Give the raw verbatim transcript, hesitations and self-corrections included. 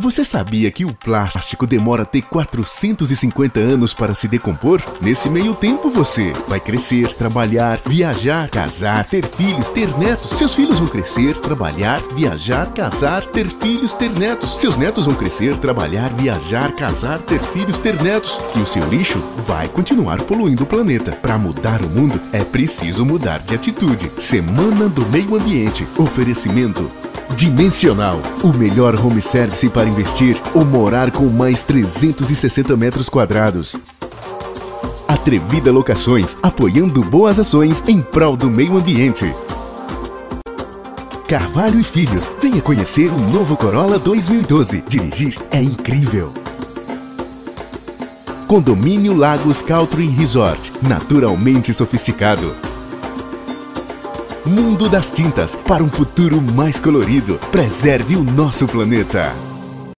Você sabia que o plástico demora até quatrocentos e cinquenta anos para se decompor? Nesse meio tempo você vai crescer, trabalhar, viajar, casar, ter filhos, ter netos. Seus filhos vão crescer, trabalhar, viajar, casar, ter filhos, ter netos. Seus netos vão crescer, trabalhar, viajar, casar, ter filhos, ter netos. E o seu lixo vai continuar poluindo o planeta. Para mudar o mundo, é preciso mudar de atitude. Semana do Meio Ambiente. Oferecimento Dimensional, o melhor home service para investir ou morar com mais trezentos e sessenta metros quadrados. Atrevida Locações, apoiando boas ações em prol do meio ambiente. Carvalho e Filhos, venha conhecer o novo Corolla dois mil e doze. Dirigir é incrível. Condomínio Lagos Country Resort, naturalmente sofisticado. Mundo das Tintas, para um futuro mais colorido. Preserve o nosso planeta.